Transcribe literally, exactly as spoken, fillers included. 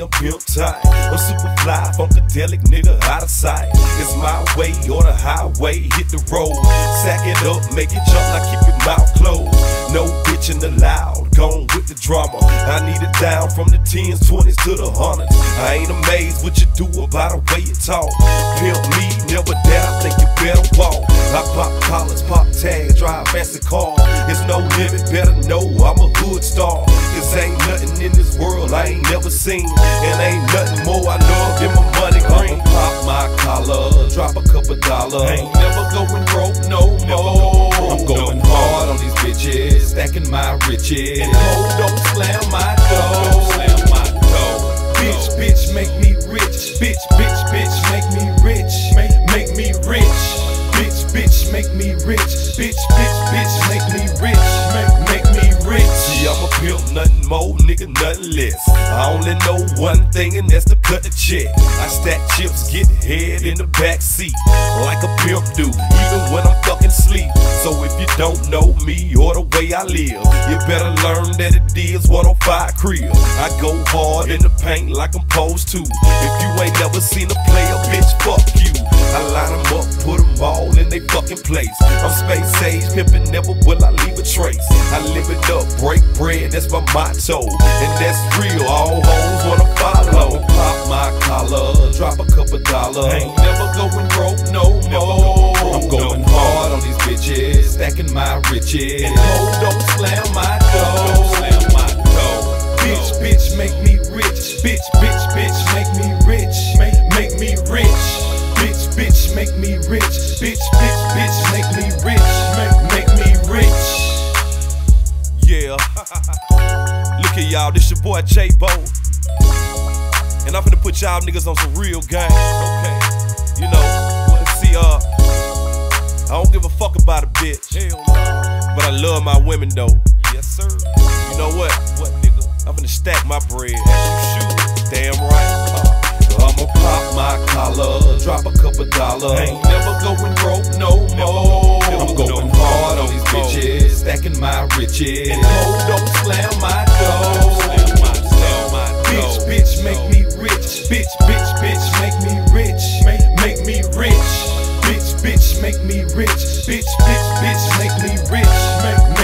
I'm pimp tight. I'm super fly, funkadelic nigga out of sight. It's my way or the highway, hit the road. Sack it up, make it jump, now keep your mouth closed. No bitchin' allowed, gone with the drama. I need it down from the tens, twenties to the hundreds. I ain't amazed what you do about the way you talk. Pimp me, never doubt, think you better walk. I pop collars, pop tags, drive fancy cars. There's no limit, better know I'm a hood star. Cause ain't nothing in this world I ain't never seen, and ain't nothing more I love than my money green. I'ma pop my collar, drop a couple dollars. Ain't never going broke no more. I'm going hard on these bitches, stacking my riches. And hold, don't slam my door. Slam my door. Bitch, bitch, make me rich. Bitch, bitch, bitch, make me rich. Make, make me rich. Bitch, bitch, make me rich. Bitch, bitch, bitch, make me rich. Make, make me rich. See, I'm a pimp, nothing more, nigga, nothing less. I only know one thing, and that's to cut the check. I stack chips, get head in the back seat, like a pimp do, even when I'm fucking sleep. So if you don't know me or the way I live, you better learn that it is one oh five crib. I go hard in the paint like I'm posed to. If you ain't never seen a player, bitch, fuck you. I line them up, put them all in they fucking place. I'm space age, pimpin', never will I leave a trace. I live it up, break bread, that's my motto. And that's real, all hoes wanna follow. I'ma pop my collar, drop a couple dollars. Ain't never going broke no more. I'm going hard on these bitches, stacking my riches. And hold, don't slam my door. Slam my door. Bitch, bitch, make me rich. Bitch, bitch, bitch, make me rich. Make, make me rich. Bitch, bitch, make me rich. Bitch, bitch, bitch, make me rich. Make, make me rich. Yeah. Look at y'all, this your boy J-Bo. And I'm finna put y'all niggas on some real game. Okay. You know, let's see, uh, I don't give a fuck about a bitch. Hell no. But I love my women though. Yes, sir. You know what? What, nigga? I'm finna stack my bread. As you shoot. Damn right. Uh, I'ma pop my collar, drop a couple dollars. Ain't never going broke no more. I'm going hard on these bitches, stacking my riches. And hold, don't slam my door. Bitch, bitch, make me rich. Bitch, bitch, bitch, make me rich. Make, make me rich. Bitch, bitch, make me rich. Bitch, bitch, bitch, make me rich. Make,